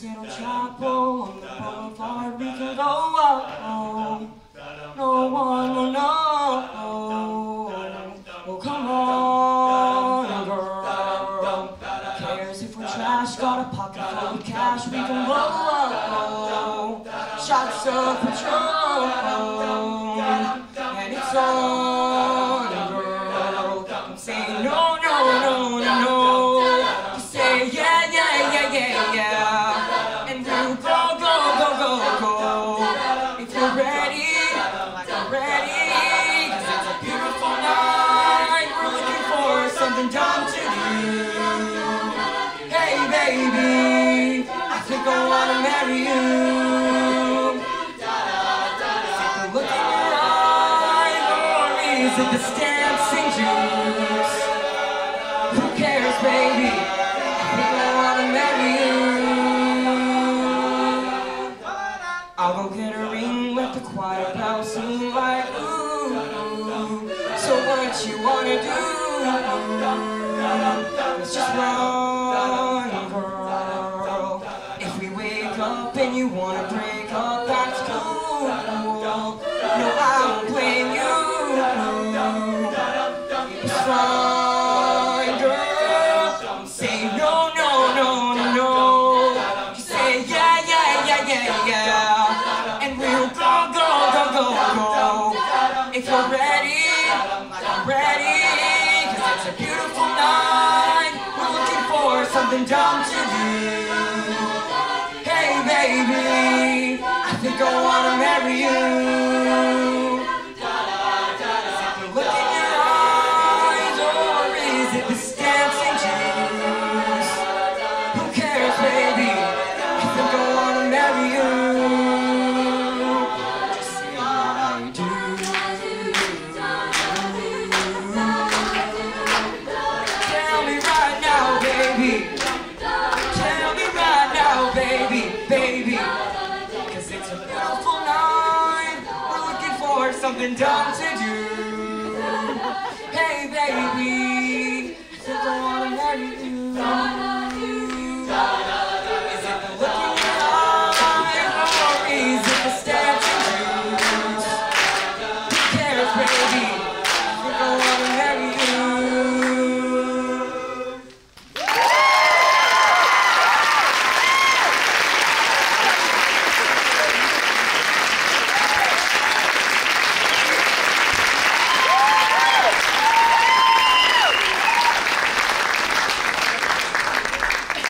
San Chapo on the boulevard, we can go up. No one will know. Oh, come on, girl. Who cares if we're trash? Got a pocket full of cash, we can blow up. Shots of Patron, and it's on, girl. I'm saying no, no, no, no, no. You say yeah, yeah, yeah, yeah, yeah. And we'll go, go, go, go, go. If you're ready, like I'm ready. 'Cause it's a beautiful night. We're looking for something dumb to do. Hey, baby, I think I wanna marry you. Is it this dancing juice? Who cares, baby? I think I wanna marry you. I'll go get a ring, let the choir bell sing like ooh. So what you wanna do? Let's just run, girl. If we wake up and you wanna break up, that's cool. No, I won't blame you. It's fine, girl. Say no, no, no, no, no. You say yeah, yeah, yeah, yeah, yeah. And we'll go, go, go, go, go. If you're ready, like I'm ready. 'Cause it's a beautiful night. We're looking for something dumb to do. Hey, baby, I think I wanna marry you. Baby, 'cause it's a beautiful night. We're looking for something dumb to do.